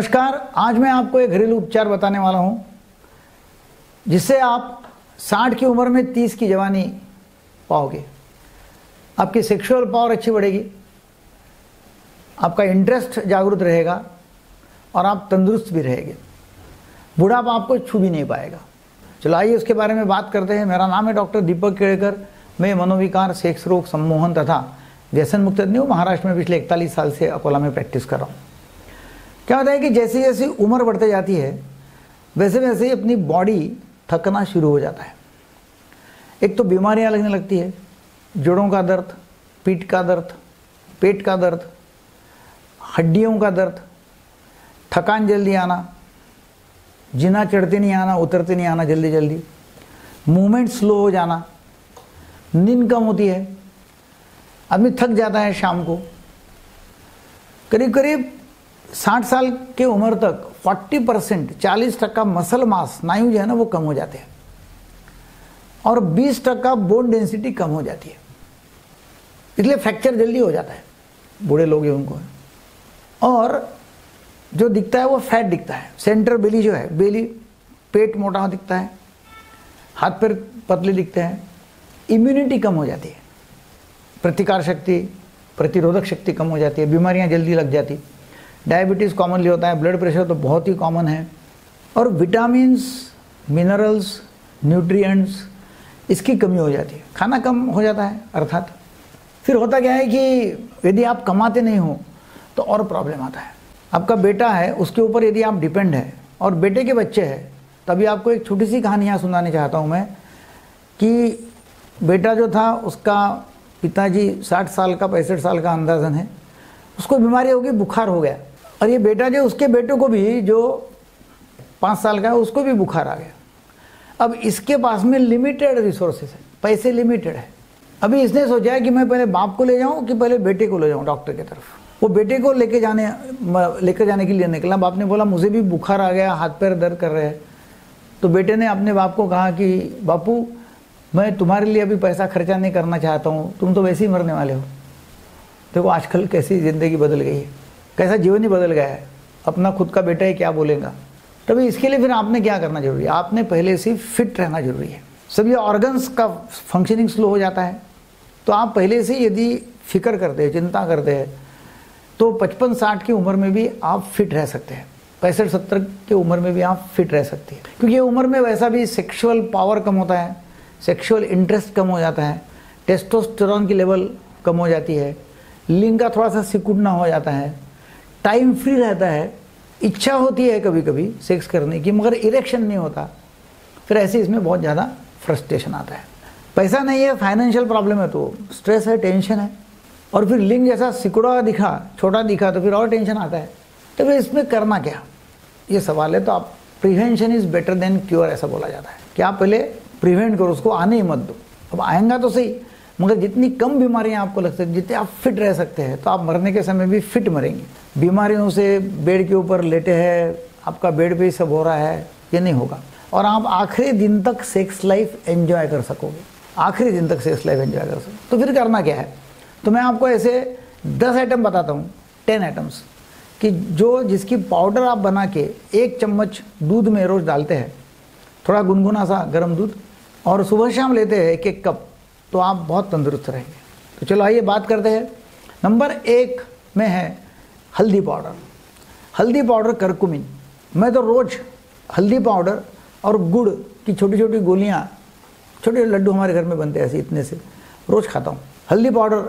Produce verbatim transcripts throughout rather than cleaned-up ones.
नमस्कार। आज मैं आपको एक घरेलू उपचार बताने वाला हूं जिससे आप साठ की उम्र में तीस की जवानी पाओगे। आपकी सेक्सुअल पावर अच्छी बढ़ेगी, आपका इंटरेस्ट जागरूक रहेगा और आप तंदुरुस्त भी रहेंगे। बुढ़ापा आपको छू भी नहीं पाएगा। चलो आइए उसके बारे में बात करते हैं। मेरा नाम है डॉक्टर दीपक केड़कर। मैं मनोविकार, सेक्स रोग, सम्मोहन तथा व्यसन मुक्त तज्ञ हूँ। महाराष्ट्र में पिछले इकतालीस साल से अकोला में प्रैक्टिस कर रहा हूँ। क्या होता है कि जैसे जैसे उम्र बढ़ते जाती है वैसे वैसे ही अपनी बॉडी थकना शुरू हो जाता है। एक तो बीमारियां लगने लगती है, जोड़ों का दर्द, पीठ का दर्द, पेट का दर्द, हड्डियों का दर्द, थकान जल्दी आना, जीना चढ़ते नहीं आना, उतरते नहीं आना जल्दी जल्दी, मूवमेंट स्लो हो जाना, नींद कम होती है, आदमी थक जाता है शाम को। करीब करीब साठ साल के उम्र तक चालीस परसेंट चालीस टक्का मसल मास, स्नायु जो है ना वो कम हो जाते हैं और बीस टक्का बोन डेंसिटी कम हो जाती है। इसलिए फ्रैक्चर जल्दी हो जाता है बूढ़े लोग हैं उनको। और जो दिखता है वो फैट दिखता है। सेंटर बेली जो है, बेली पेट मोटा दिखता है, हाथ पैर पतले दिखते हैं, इम्यूनिटी कम हो जाती है, प्रतिकार शक्ति, प्रतिरोधक शक्ति कम हो जाती है, बीमारियां जल्दी लग जाती। डायबिटीज़ कॉमनली होता है, ब्लड प्रेशर तो बहुत ही कॉमन है। और विटामिन्स, मिनरल्स, न्यूट्रिएंट्स इसकी कमी हो जाती है, खाना कम हो जाता है अर्थात। फिर होता क्या है कि यदि आप कमाते नहीं हो तो और प्रॉब्लम आता है। आपका बेटा है, उसके ऊपर यदि आप डिपेंड है और बेटे के बच्चे हैं, तभी आपको एक छोटी सी कहानी यहाँ सुनाने चाहता हूँ मैं कि बेटा जो था उसका पिताजी साठ साल का पैंसठ साल का अंदाजन है, उसको बीमारी हो गई, बुखार हो गया। और ये बेटा जो उसके बेटे को भी जो पाँच साल का है उसको भी बुखार आ गया। अब इसके पास में लिमिटेड रिसोर्सेज है, पैसे लिमिटेड है। अभी इसने सोचा है कि मैं पहले बाप को ले जाऊं कि पहले बेटे को ले जाऊं डॉक्टर की तरफ। वो बेटे को लेके जाने लेकर जाने के लिए निकला। बाप ने बोला मुझे भी बुखार आ गया, हाथ पैर दर्द कर रहे हैं। तो बेटे ने अपने बाप को कहा कि बापू मैं तुम्हारे लिए अभी पैसा खर्चा नहीं करना चाहता हूँ, तुम तो वैसे ही मरने वाले हो। देखो आजकल कैसी ज़िंदगी बदल गई है, कैसा जीवन ही बदल गया है। अपना खुद का बेटा ही क्या बोलेगा। तभी इसके लिए फिर आपने क्या करना जरूरी है, आपने पहले से फिट रहना जरूरी है। सभी ऑर्गन्स का फंक्शनिंग स्लो हो जाता है। तो आप पहले से यदि फिक्र करते हैं, चिंता करते हैं, तो पचपन साठ की उम्र में भी आप फिट रह सकते हैं। पैंसठ सत्तर की उम्र में भी आप फिट रह सकते हैं। क्योंकि ये उम्र में वैसा भी सेक्सुअल पावर कम होता है, सेक्सुअल इंटरेस्ट कम हो जाता है, टेस्टोस्टेरोन की लेवल कम हो जाती है, लिंग का थोड़ा सा सिकुड़ना हो जाता है, टाइम फ्री रहता है, इच्छा होती है कभी कभी सेक्स करने की मगर इरेक्शन नहीं होता। फिर ऐसे इसमें बहुत ज़्यादा फ्रस्ट्रेशन आता है। पैसा नहीं है, फाइनेंशियल प्रॉब्लम है तो स्ट्रेस है, टेंशन है। और फिर लिंग जैसा सिकुड़ा दिखा, छोटा दिखा तो फिर और टेंशन आता है। तो फिर इसमें करना क्या, ये सवाल है। तो आप prevention is better than cure ऐसा बोला जाता है कि आप पहले प्रिवेंट करो, उसको आने ही मत दो। अब आएगा तो सही, मगर जितनी कम बीमारियां आपको लग सकती, जितने आप फिट रह सकते हैं तो आप मरने के समय भी फिट मरेंगे। बीमारियों से बेड के ऊपर लेटे हैं, आपका बेड पे ही सब हो रहा है, ये नहीं होगा। और आप आखिरी दिन तक सेक्स लाइफ एंजॉय कर सकोगे, आखिरी दिन तक सेक्स लाइफ एंजॉय कर सकोगे। तो फिर करना क्या है, तो मैं आपको ऐसे दस आइटम बताता हूँ, टेन आइटम्स कि जो जिसकी पाउडर आप बना के एक चम्मच दूध में रोज़ डालते हैं, थोड़ा गुनगुना सा गर्म दूध, और सुबह शाम लेते हैं एक एक कप, तो आप बहुत तंदुरुस्त रहेंगे। तो चलो आइए बात करते हैं। नंबर एक में है हल्दी पाउडर। हल्दी पाउडर करकुमिन। मैं तो रोज़ हल्दी पाउडर और गुड़ की छोटी छोटी गोलियां, छोटे लड्डू हमारे घर में बनते हैं ऐसे इतने से, रोज़ खाता हूँ। हल्दी पाउडर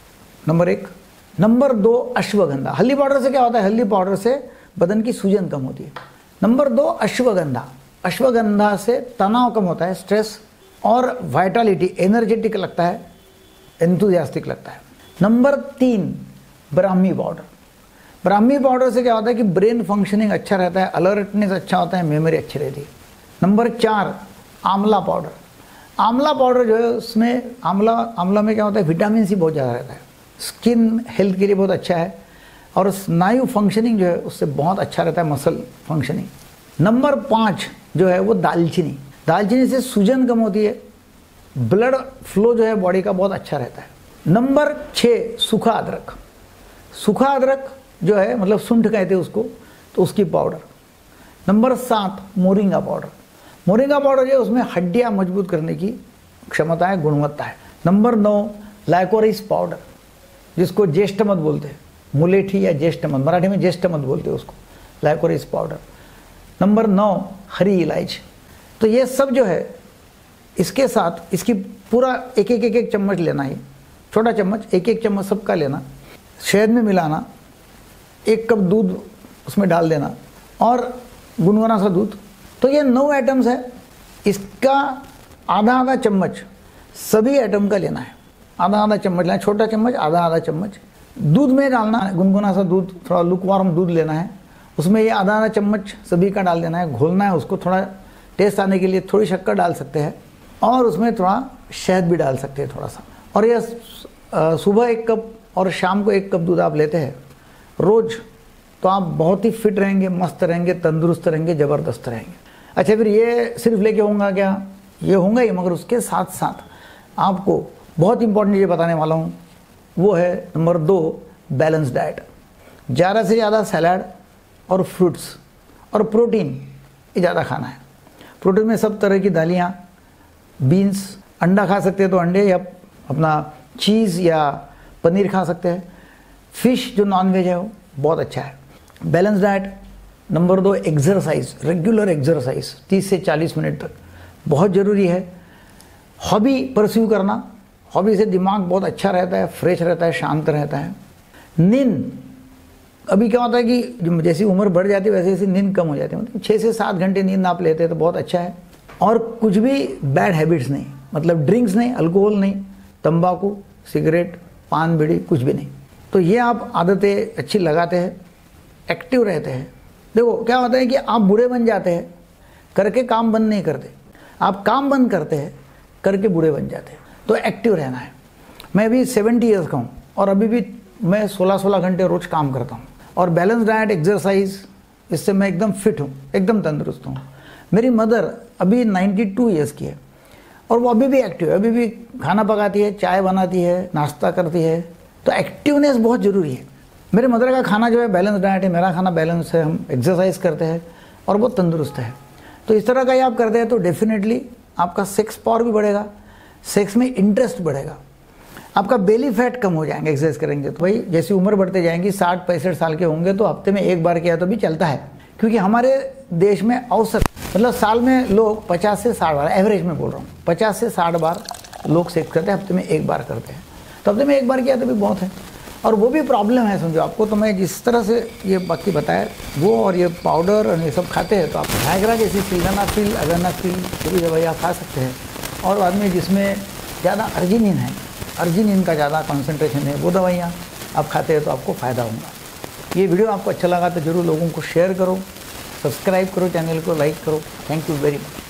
नंबर एक। नंबर दो अश्वगंधा। हल्दी पाउडर से क्या होता है, हल्दी पाउडर से बदन की सूजन कम होती है। नंबर दो अश्वगंधा। अश्वगंधा से तनाव कम होता है, स्ट्रेस और वाइटलिटी, एनर्जेटिक लगता है, एंथुसियास्टिक लगता है। नंबर तीन ब्राह्मी पाउडर। ब्राह्मी पाउडर से क्या होता है कि ब्रेन फंक्शनिंग अच्छा रहता है, अलर्टनेस अच्छा होता है, मेमोरी अच्छी रहती है। नंबर चार आंवला पाउडर। आंवला पाउडर जो है उसमें आंवला आंवला में क्या होता है, विटामिन सी बहुत ज़्यादा रहता है, स्किन हेल्थ के लिए बहुत अच्छा है और स्नायु फंक्शनिंग जो है उससे बहुत अच्छा रहता है, मसल फंक्शनिंग। नंबर पाँच जो है वो दालचीनी। दालचीनी से सूजन कम होती है, ब्लड फ्लो जो है बॉडी का बहुत अच्छा रहता है। नंबर छः सूखा अदरक। सूखा अदरक जो है मतलब सुंठ कहते हैं उसको, तो उसकी पाउडर। नंबर सात मोरिंगा पाउडर। मोरिंगा पाउडर जो है उसमें हड्डियाँ मजबूत करने की क्षमता है, गुणवत्ता है। नंबर नौ लाइकोरिस पाउडर, जिसको ज्येष्ठमध बोलते हैं, मुलेठी या ज्येष्ठमध, मराठी में ज्येष्ठमध बोलते हैं उसको, लाइकोरिस पाउडर। नंबर नौ हरी इलायची। तो ये सब जो है इसके साथ इसकी पूरा एक एक एक एक चम्मच लेना है, छोटा चम्मच, एक एक चम्मच सबका लेना, शहद में मिलाना, एक कप दूध उसमें डाल देना और गुनगुना सा दूध। तो ये नौ आइटम्स है, इसका आधा आधा चम्मच सभी आइटम का लेना है, आधा आधा चम्मच लेना, छोटा चम्मच आधा आधा चम्मच दूध में डालना है, गुनगुना सा दूध, थोड़ा लुकवार्म दूध लेना है, उसमें ये आधा आधा चम्मच सभी का डाल देना है, घोलना है उसको, थोड़ा टेस्ट आने के लिए थोड़ी शक्कर डाल सकते हैं और उसमें थोड़ा शहद भी डाल सकते हैं थोड़ा सा। और ये सुबह एक कप और शाम को एक कप दूध आप लेते हैं रोज़, तो आप बहुत ही फिट रहेंगे, मस्त रहेंगे, तंदुरुस्त रहेंगे, ज़बरदस्त रहेंगे। अच्छा, फिर ये सिर्फ लेके होगा क्या? ये होगा ही, मगर उसके साथ साथ आपको बहुत इंपॉर्टेंट ये बताने वाला हूँ, वो है नंबर दो बैलेंस डाइट। ज़्यादा से ज़्यादा सलाद और फ्रूट्स और प्रोटीन ये ज़्यादा खाना है। प्रोटीन में सब तरह की दालियाँ, बीन्स, अंडा खा सकते हैं तो अंडे, या अपना चीज़ या पनीर खा सकते हैं। फिश जो नॉन वेज है वो बहुत अच्छा है। Balance diet. नंबर दो एक्सरसाइज, रेगुलर एक्सरसाइज तीस से चालीस मिनट तक बहुत ज़रूरी है। हॉबी परस्यू करना, हॉबी से दिमाग बहुत अच्छा रहता है, फ्रेश रहता है, शांत रहता है। नींद, अभी क्या होता है कि जैसी उम्र बढ़ जाती है वैसे वैसे नींद कम हो जाती है, मतलब छः से सात घंटे नींद आप लेते हैं तो बहुत अच्छा है। और कुछ भी बैड हैबिट्स नहीं, मतलब ड्रिंक्स नहीं, अल्कोहल नहीं, तंबाकू, सिगरेट, पान, बीड़ी, कुछ भी नहीं। तो ये आप आदतें अच्छी लगाते हैं, एक्टिव रहते हैं। देखो क्या होता है कि आप बूढ़े बन जाते हैं, करके काम बंद नहीं करते, आप काम बंद करते हैं, करके बूढ़े बन जाते हैं। तो एक्टिव रहना है। मैं अभी सेवेंटी ईयर्स का हूँ और अभी भी मैं सोलह सोलह घंटे रोज़ काम करता हूँ, और बैलेंस डाइट, एक्सरसाइज, इससे मैं एकदम फिट हूँ, एकदम तंदुरुस्त हूँ। मेरी मदर अभी बानवे ईयर्स की है और वो अभी भी एक्टिव है, अभी भी खाना पकाती है, चाय बनाती है, नाश्ता करती है। तो एक्टिवनेस बहुत ज़रूरी है। मेरे मदर का खाना जो है बैलेंस डाइट है, मेरा खाना बैलेंस है, हम एक्सरसाइज करते हैं और बहुत तंदुरुस्त है। तो इस तरह का ही आप करते हैं तो डेफिनेटली आपका सेक्स पावर भी बढ़ेगा, सेक्स में इंटरेस्ट बढ़ेगा, आपका बेली फैट कम हो जाएंगे एक्सरसाइज करेंगे तो। भाई जैसी उम्र बढ़ते जाएंगी, साठ पैंसठ साल के होंगे तो हफ्ते में एक बार किया तो भी चलता है, क्योंकि हमारे देश में औसत मतलब साल में लोग पचास से साठ बार, एवरेज में बोल रहा हूँ, पचास से साठ बार लोग सेक्स करते हैं, हफ्ते में एक बार करते हैं। तो हफ्ते में एक बार किया तो भी बहुत है, और वो भी प्रॉब्लम है समझो आपको। तो मैं जिस तरह से ये बाकी बताया वो, और ये पाउडर और ये सब खाते हैं तो आप वायग्रा जैसी सिल्डेनाफिल, अगानाफिल जो भी दवाई आप खा सकते हैं। और बाद में जिसमें ज़्यादा अर्जिनिन है, अर्जिनिन का ज़्यादा कॉन्सेंट्रेशन है, वो दवाइयाँ आप खाते हैं तो आपको फ़ायदा होगा। ये वीडियो आपको अच्छा लगा तो ज़रूर लोगों को शेयर करो, सब्सक्राइब करो, चैनल को लाइक करो। Thank you very much.